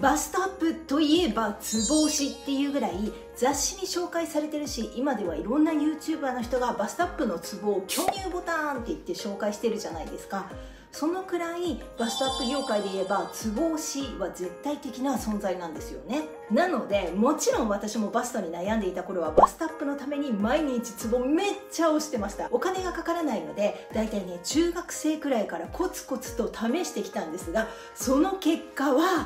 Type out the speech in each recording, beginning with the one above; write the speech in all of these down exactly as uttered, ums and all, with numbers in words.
バストアップといえばツボ押しっていうぐらい雑誌に紹介されてるし、今ではいろんな ユーチューバー の人がバストアップのツボを巨乳ボタンって言って紹介してるじゃないですか。そのくらいバストアップ業界で言えばツボ押しは絶対的な存在なんですよね。なのでもちろん私もバストに悩んでいた頃はバストアップのために毎日ツボめっちゃ押してました。お金がかからないのでだいたいね中学生くらいからコツコツと試してきたんですが、その結果は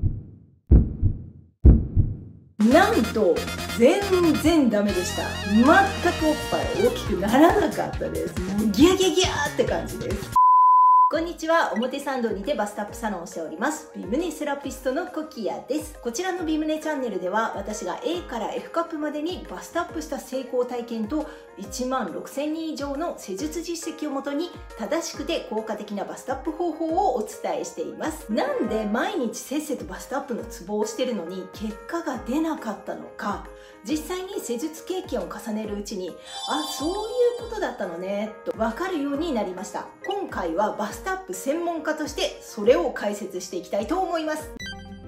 なんと全然ダメでした。全くおっぱい大きくならなかったです。もうギャギャギャーって感じです。こんにちは。表参道にてバストアップサロンをしておりますビムネセラピストのコキヤです。こちらのビムネチャンネルでは私が エー から エフ カップまでにバストアップした成功体験といちまんろくせんにん以上の施術実績をもとに正しくて効果的なバストアップ方法をお伝えしています。なんで毎日せっせとバストアップのツボをしてるのに結果が出なかったのか、実際に施術経験を重ねるうちにあ、そういうことだったのねと分かるようになりました。今回はバストアップ専門家としてそれを解説していきたいと思います。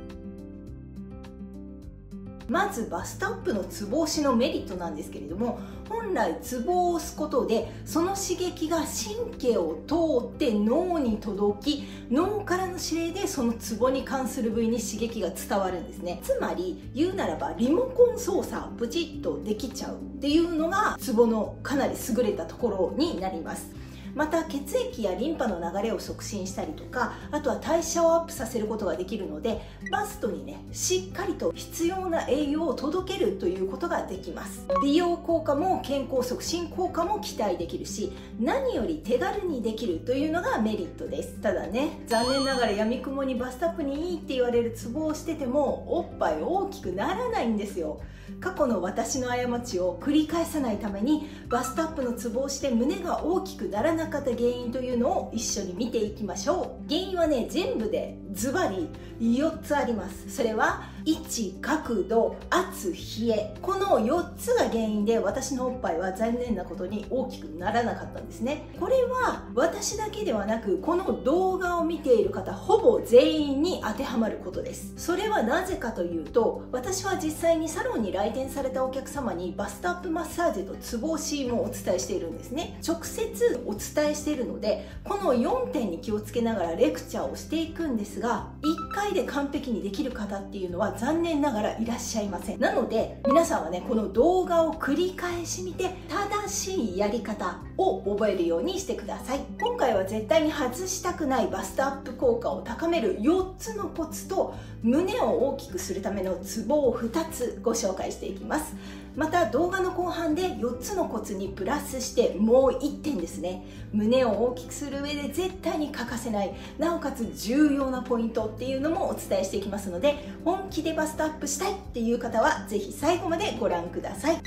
まずバストアップのツボ押しのメリットなんですけれども、本来ツボを押すことでその刺激が神経を通って脳に届き、脳からの指令でそのツボに関する部位に刺激が伝わるんですね。つまり言うならばリモコン操作プチッとできちゃうっていうのがツボのかなり優れたところになります。また血液やリンパの流れを促進したりとか、あとは代謝をアップさせることができるので、バストにねしっかりと必要な栄養を届けるということができます。美容効果も健康促進効果も期待できるし、何より手軽にできるというのがメリットです。ただね、残念ながら闇雲にバストアップにいいって言われるツボをしててもおっぱい大きくならないんですよ。過去の私の過ちを繰り返さないためにバストアップのツボをして胸が大きくならなかった原因というのを一緒に見ていきましょう。原因はね全部でズバリよっつあります。それは位置、角度、圧、冷え、このよっつが原因で私のおっぱいは残念なことに大きくならなかったんですね。これは私だけではなくこの動画を見ている方ほぼ全員に当てはまることです。それはなぜかというと、私は実際にサロンに来店されたお客様にバストアップマッサージとツボ押しもお伝えしているんですね。直接お伝えしているのでこのよんてんに気をつけながらレクチャーをしていくんですが、いっかいで完璧にできる方っていうのは残念ながらいらっしゃいません。なので皆さんはねこの動画を繰り返し見て正しいやり方を覚えるようにしてください。今回は絶対に外したくないバストアップ効果を高めるよっつのコツと胸を大きくするためのツボをふたつご紹介していきます。また動画の後半でよっつのコツにプラスしてもういってんですね、胸を大きくする上で絶対に欠かせない、なおかつ重要なポイントっていうのもお伝えしていきますので、本気でバストアップしたいっていう方はぜひ最後までご覧ください。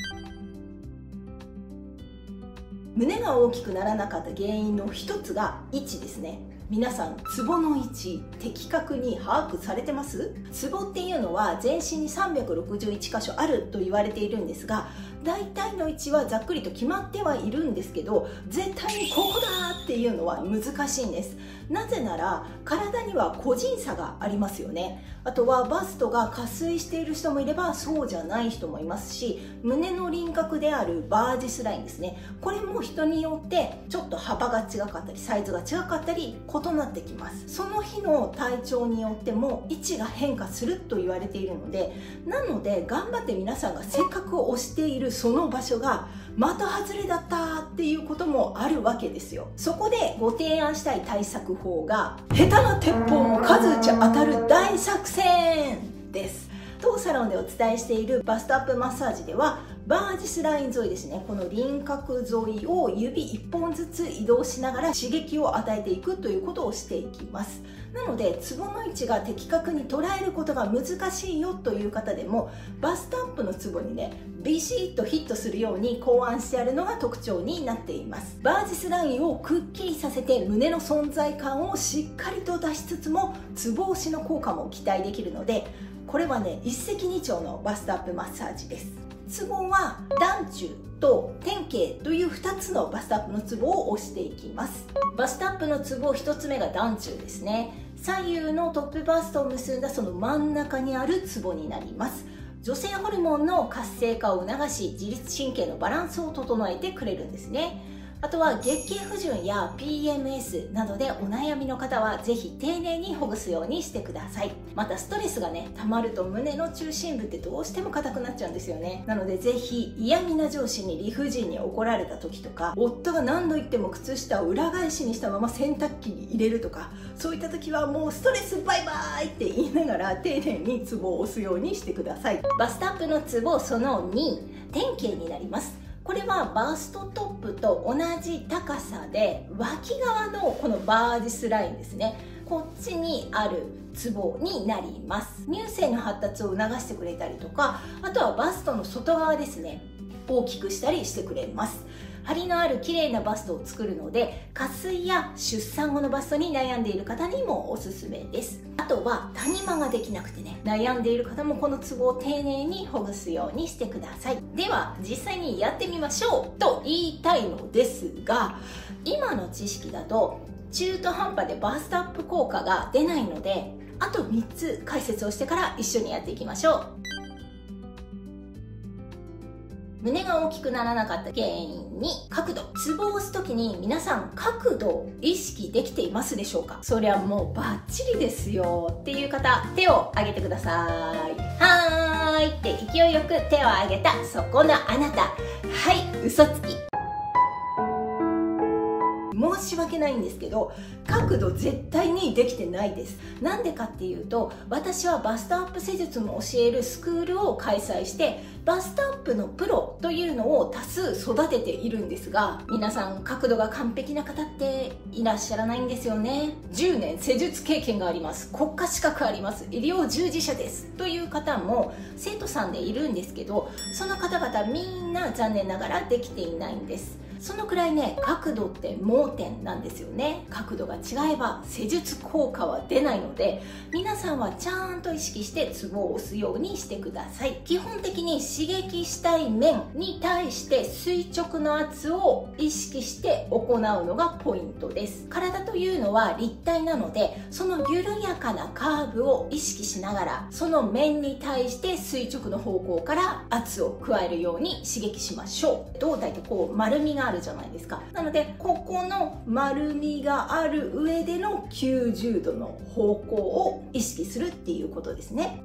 胸が大きくならなかった原因の一つが位置ですね。皆さんツボの位置的確に把握されてます？ツボっていうのは全身にさんびゃくろくじゅういち箇所あると言われているんですが、大体の位置はざっくりと決まってはいるんですけど、絶対にここだっていうのは難しいんです。なぜなら体には個人差がありますよね。あとはバストが下垂している人もいればそうじゃない人もいますし、胸の輪郭であるバージスラインですね、これも人によってちょっと幅が違かったりサイズが違かったり異なってきます。その日の体調によっても位置が変化すると言われているので、なので頑張って皆さんがせっかく押しているその場所が的外れだったっていうこともあるわけですよ。そこでご提案したい対策法が下手な鉄砲も数打ち当たる大作戦です。当サロンでお伝えしているバストアップマッサージではバージスライン沿いですね、この輪郭沿いを指いっぽんずつ移動しながら刺激を与えていくということをしていきます。なのでツボの位置が的確に捉えることが難しいよという方でもバストアップのツボにねビシッとヒットするように考案してあるのが特徴になっています。バージスラインをくっきりさせて胸の存在感をしっかりと出しつつもツボ押しの効果も期待できるので、これはね一石二鳥のバストアップマッサージです。ツボは段中と典型というふたつのバストアップのツボを押していきます。バストアップのツボひとつめが段中ですね。 左右のトップバストを結んだその真ん中にあるツボになります。女性ホルモンの活性化を促し、自律神経のバランスを整えてくれるんですね。あとは月経不順や ピーエムエス などでお悩みの方はぜひ丁寧にほぐすようにしてください。またストレスがね溜まると胸の中心部ってどうしても硬くなっちゃうんですよね。なのでぜひ嫌味な上司に理不尽に怒られた時とか、夫が何度言っても靴下を裏返しにしたまま洗濯機に入れるとか、そういった時はもうストレスバイバイって言いながら丁寧にツボを押すようにしてください。バストアップのツボそのに、典型になります。これはバストトップと同じ高さで脇側のこのバージスラインですね、こっちにあるツボになります。乳腺の発達を促してくれたりとか、あとはバストの外側ですね、大きくしたりしてくれます。張りのある綺麗なバストを作るので、下垂や出産後のバストに悩んでいる方にもおすすめです。あとは谷間ができなくてね悩んでいる方もこのツボを丁寧にほぐすようにしてください。では実際にやってみましょうと言いたいのですが、今の知識だと中途半端でバストアップ効果が出ないので、あとみっつ解説をしてから一緒にやっていきましょう。胸が大きくならなかった原因に、角度。ツボを押す時に皆さん角度を意識できていますでしょうか？そりゃもうバッチリですよっていう方、手を挙げてください。はーいって勢いよく手を挙げたそこのあなた、はい、嘘つき。申し訳ないんですけど、角度絶対にできてないです。なんでかっていうと、私はバストアップ施術も教えるスクールを開催して、バストアップのプロというのを多数育てているんですが、皆さん角度が完璧な方っていらっしゃらないんですよね。じゅうねん施術経験があります、国家資格あります、医療従事者ですという方も生徒さんでいるんですけど、その方々みんな残念ながらできていないんです。そのくらいね、角度って盲点なんですよね。角度が違えば施術効果は出ないので、皆さんはちゃんと意識してツボを押すようにしてください。基本的に刺激したい面に対して垂直の圧を意識して行うのがポイントです。体というのは立体なので、その緩やかなカーブを意識しながら、その面に対して垂直の方向から圧を加えるように刺激しましょう。胴体ってこう丸みがあるじゃないですか。なのでここの丸みがある上でのきゅうじゅうどの方向を意識するっていうことですね。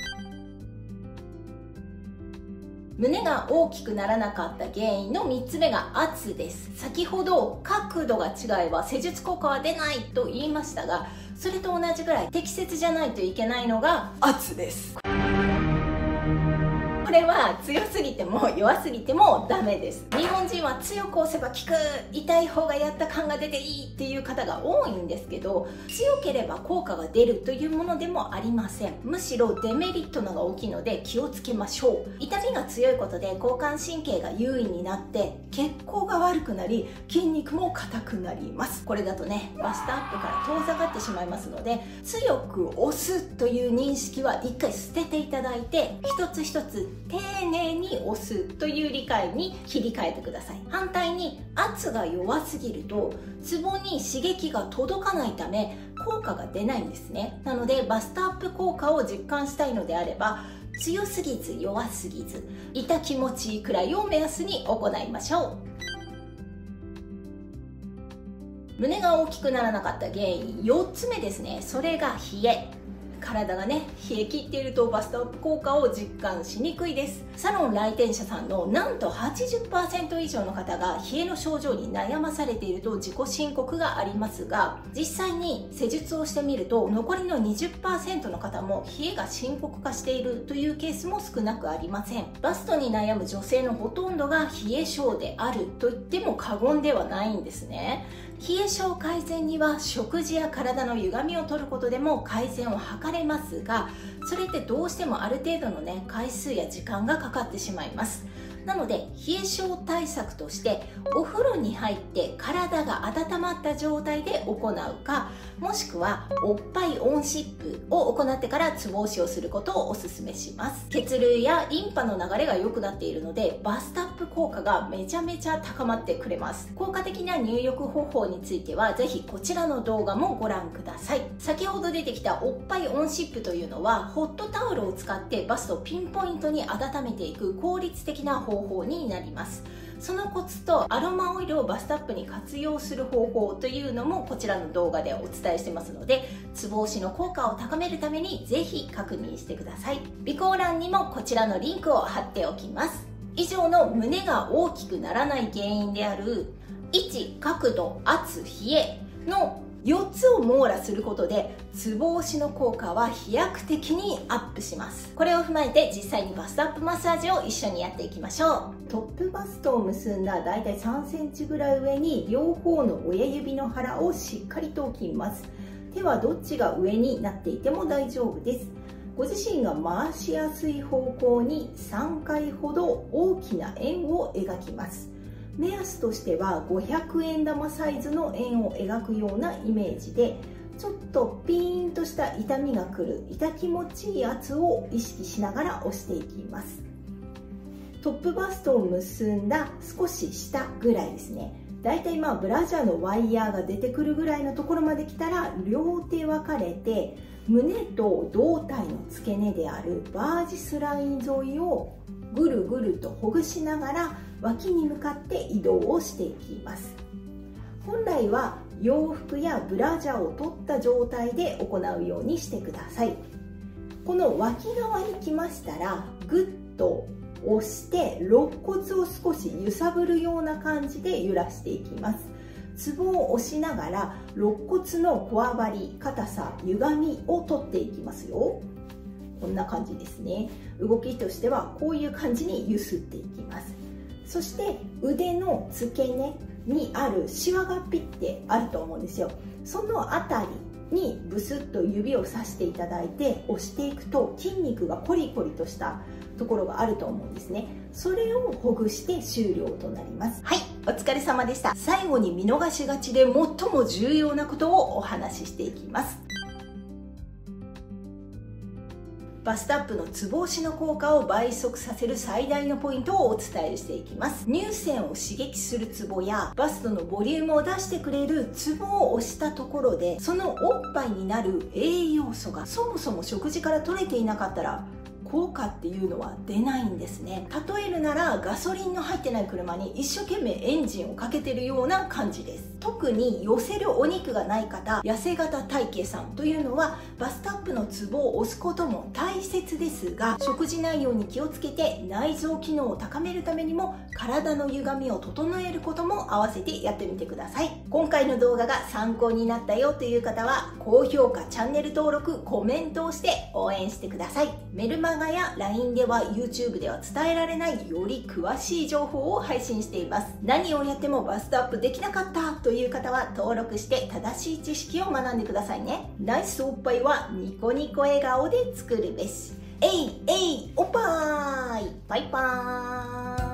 胸が大きくならなかった原因のみっつめが圧です。先ほど角度が違えば施術効果は出ないと言いましたが、それと同じぐらい適切じゃないといけないのが圧です。これは強すぎても弱すぎてもダメです。日本人は強く押せば効く、痛い方がやった感が出ていいっていう方が多いんですけど、強ければ効果が出るというものでもありません。むしろデメリットのが大きいので気をつけましょう。痛みが強いことで交感神経が優位になって血行が悪くなり、筋肉も硬くなります。これだとね、バストアップから遠ざかってしまいますので、強く押すという認識は一回捨てていただいて、一つ一つ丁寧に押すという理解に切り替えてください。反対に圧が弱すぎるとツボに刺激が届かないため効果が出ないんですね。なのでバストアップ効果を実感したいのであれば、強すぎず弱すぎず痛気持ちいいくらいを目安に行いましょう。胸が大きくならなかった原因よっつめですね。それが冷え。体がね冷え切っているとバストアップ効果を実感しにくいです。サロン来店者さんのなんと はちじゅっパーセント 以上の方が冷えの症状に悩まされていると自己申告がありますが、実際に施術をしてみると残りの にじゅっパーセント の方も冷えが深刻化しているというケースも少なくありません。バストに悩む女性のほとんどが冷え性であると言っても過言ではないんですね。冷え性改善には食事や体の歪みを取ることでも改善を図れますが、それってどうしてもある程度のね回数や時間がかかってしまいます。 なので冷え性対策としてお風呂に入って体が温まった状態で行うか、もしくはおっぱい温湿布を行ってからつぼ押しをすることをおすすめします。血流やリンパの流れが良くなっているのでバストアップ効果がめちゃめちゃ高まってくれます。効果的な入浴方法についてはぜひこちらの動画もご覧ください。先ほど出てきたおっぱい温湿布というのはホットタオルを使ってバストをピンポイントに温めていく効率的な方法になります。そのコツとアロマオイルをバストアップに活用する方法というのもこちらの動画でお伝えしてますので、つぼ押しの効果を高めるためにぜひ確認してください。備考欄にもこちらのリンクを貼っておきます。以上の胸が大きくならない原因である位置、角度、圧、冷えのよっつを網羅することでつぼ押しの効果は飛躍的にアップします。これを踏まえて実際にバストアップマッサージを一緒にやっていきましょう。トップバストを結んだだいたいさんセンチぐらい上に両方の親指の腹をしっかりと置きます。手はどっちが上になっていても大丈夫です。ご自身が回しやすい方向にさんかいほど大きな円を描きます。目安としてはごひゃくえん玉サイズの円を描くようなイメージで、ちょっとピーンとした痛みがくる痛気持ちいい圧を意識しながら押していきます。トップバストを結んだ少し下ぐらいですね。だいたいまあブラジャーのワイヤーが出てくるぐらいのところまで来たら両手分かれて胸と胴体の付け根であるバージスライン沿いをぐるぐるとほぐしながら脇に向かって移動をしていきます。本来は洋服やブラジャーを取った状態で行うようにしてください。この脇側に来ましたらぐっと押して肋骨を少し揺さぶるような感じで揺らしていきます。ツボを押しながら肋骨のこわばり、硬さ、歪みを取っていきますよ。こんな感じですね。動きとしてはこういう感じに揺すっていきます。そして腕の付け根にあるシワがピッてあると思うんですよ。そのあたりにブスッと指をさしていただいて押していくと筋肉がコリコリとしたところがあると思うんですね。それをほぐして終了となります。はい、お疲れ様でした。最後に見逃しがちで最も重要なことをお話ししていきます。バストアップのつぼ押しの効果を倍速させる最大のポイントをお伝えしていきます。乳腺を刺激するツボやバストのボリュームを出してくれるツボを押したところで、そのおっぱいになる栄養素がそもそも食事から取れていなかったら効果っていうのは出ないんですね。例えるならガソリンの入ってない車に一生懸命エンジンをかけてるような感じです。特に寄せるお肉がない方、痩せ型体型さんというのはバストアップのツボを押すことも大切ですが、食事内容に気をつけて内臓機能を高めるためにも体の歪みを整えることも合わせてやってみてください。今回の動画が参考になったよという方は高評価、チャンネル登録、コメントをして応援してください。メルマガや ライン では YouTube では伝えられないより詳しい情報を配信しています。何をやってもバストアップできなかったという方は登録して正しい知識を学んでくださいね。ナイスおっぱいはニコニコ笑顔で作るべし。えいえいおっぱいバイバーイ。